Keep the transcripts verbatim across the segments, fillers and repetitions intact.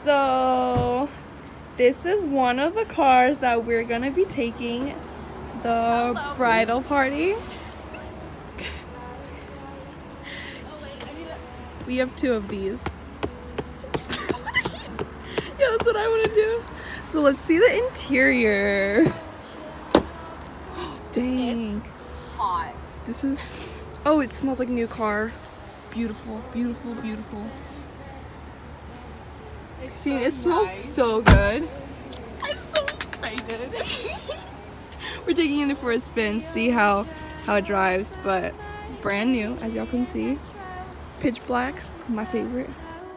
So this is one of the cars that we're gonna be taking the Hello. bridal party. We have two of these. Yeah, that's what I want to do. So let's see the interior. Dang. It's hot. This is, oh, it smells like a new car. Beautiful, beautiful, beautiful. It's See, so it smells nice. so good. I'm so excited. We're taking it for a spin, see how, how it drives, but it's brand new, as y'all can see. Pitch black, my favorite.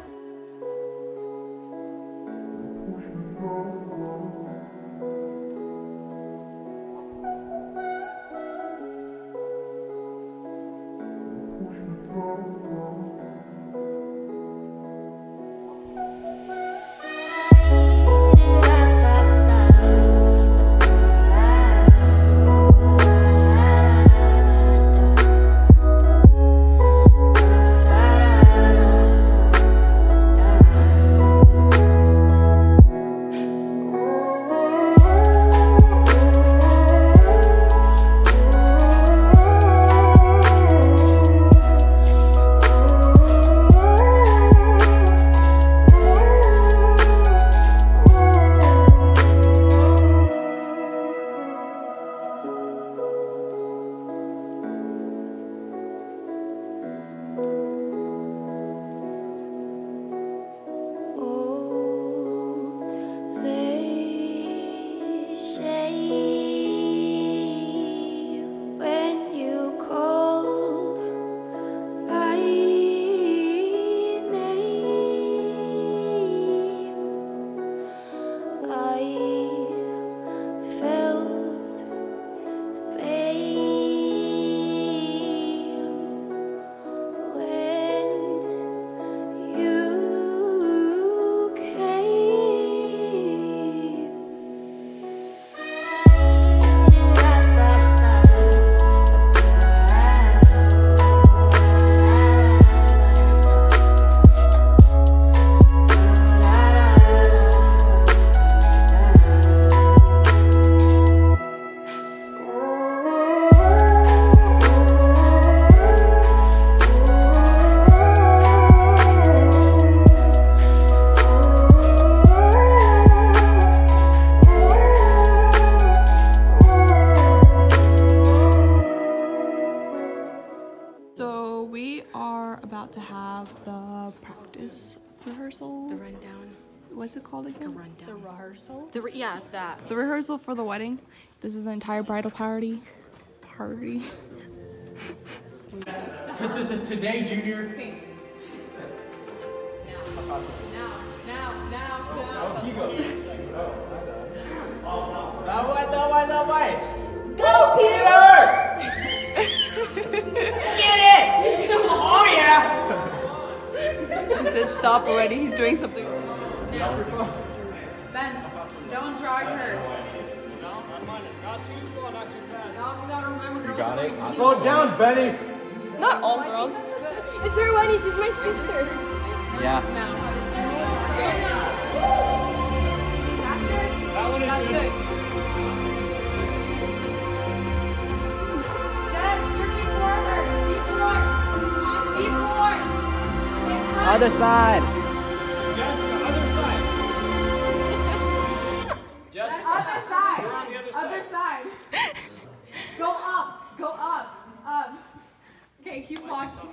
To have the practice rehearsal. The rundown. What's it called again? The rundown. The rehearsal. The re yeah, that. The rehearsal for the wedding. This is the entire bridal party. Party. Today, Junior. Now, now, now, now. Oh, you go. That way, that way, that way. Go, Peter! Get it! Oh yeah! She said stop already, he's doing something. Now. Ben, don't drag her. No, I'm on it. Not too slow, not too fast. No, we gotta remember. You got it? Slow down, Benny! Not all girls. It's her wedding, she's my sister. Yeah. No. Good. Faster? That one is That's good. good. Other side. Jessica, other side. Jessica. Other side. We're on the other side. Other side. Go up. Go up. Up. Okay, keep walking.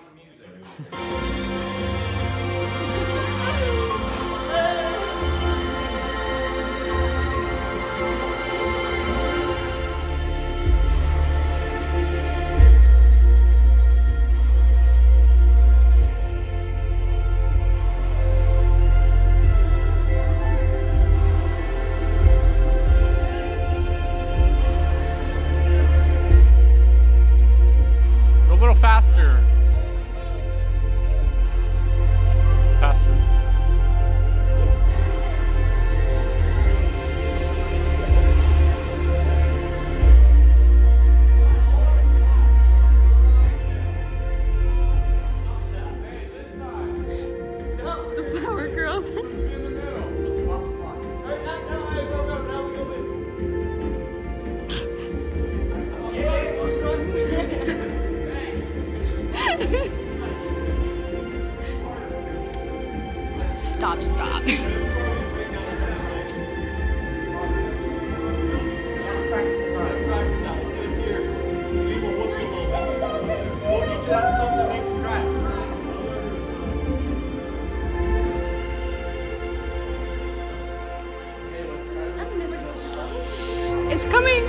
stop, stop. It's coming.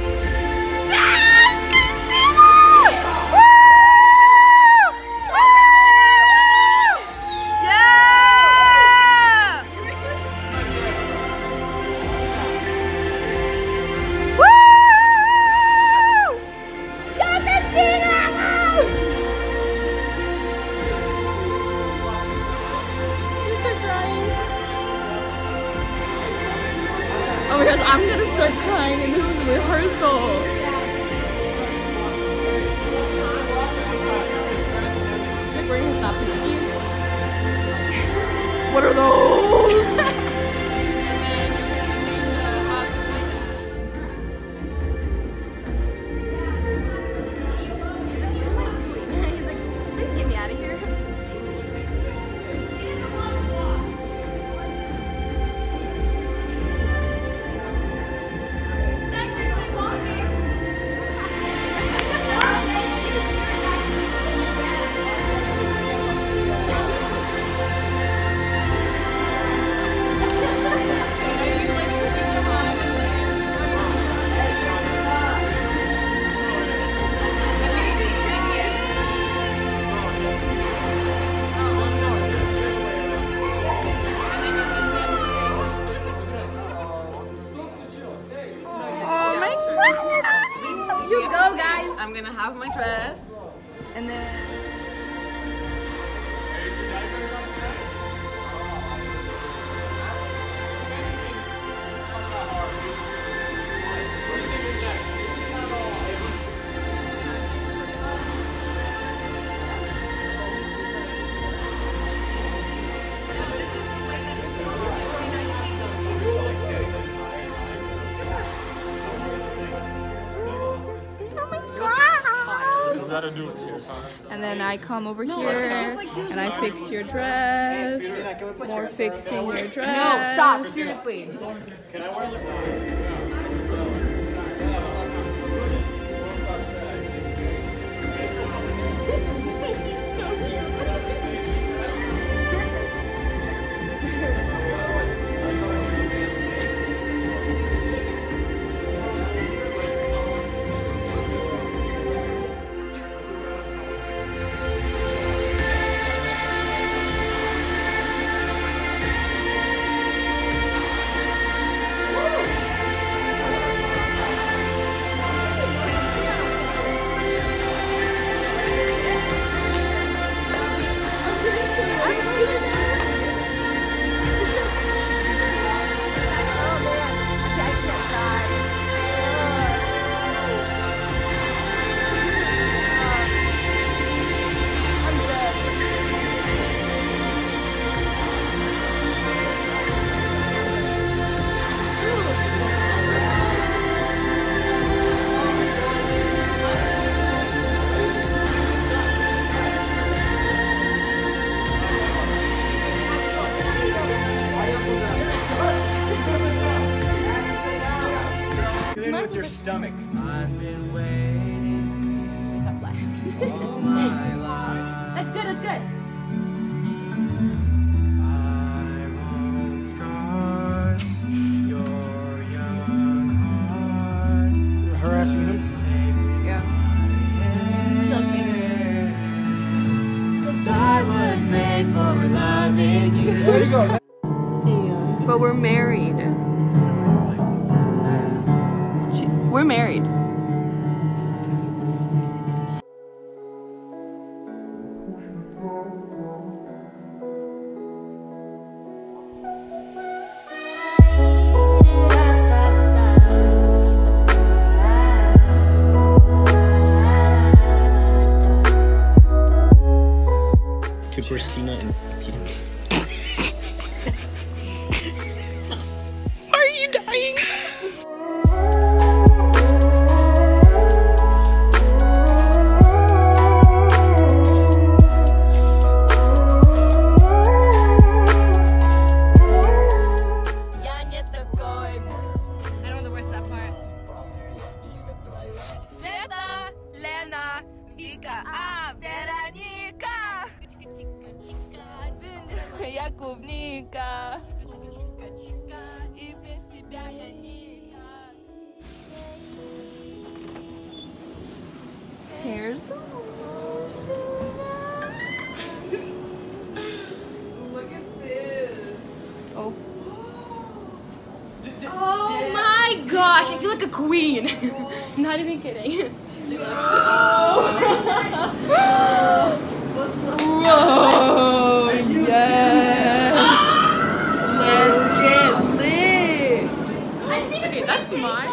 Oh my gosh, I'm gonna start crying and this is rehearsal. What are those? He's like, please get me out of here. You go, guys. I'm gonna have my dress. And then And then I come over here and I fix your dress. More fixing your dress. No, stop, seriously. With your stomach. I've been waiting all my life. That's good, that's good. I won't scar your young heart. Harassing him? Yeah. She loves me. 'Cause I was made for loving you. There you go. But we're married. She, we're married. To Christina and Peter. Are you dying? There's the horse. Look at this. Oh. Oh my gosh, I feel like a queen. Not even kidding. Whoa! Yes! Let's get lit! I didn't even okay, that's smart.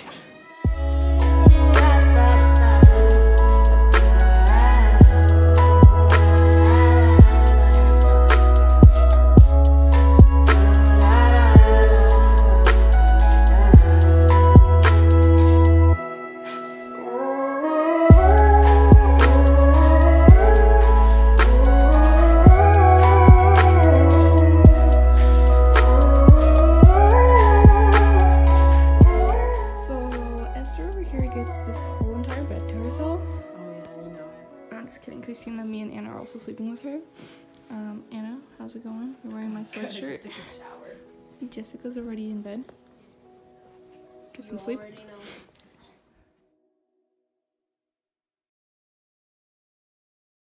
Christina, me and Anna are also sleeping with her. Um, Anna, how's it going? You're wearing my sweatshirt. Jessica's already in bed. Get some sleep.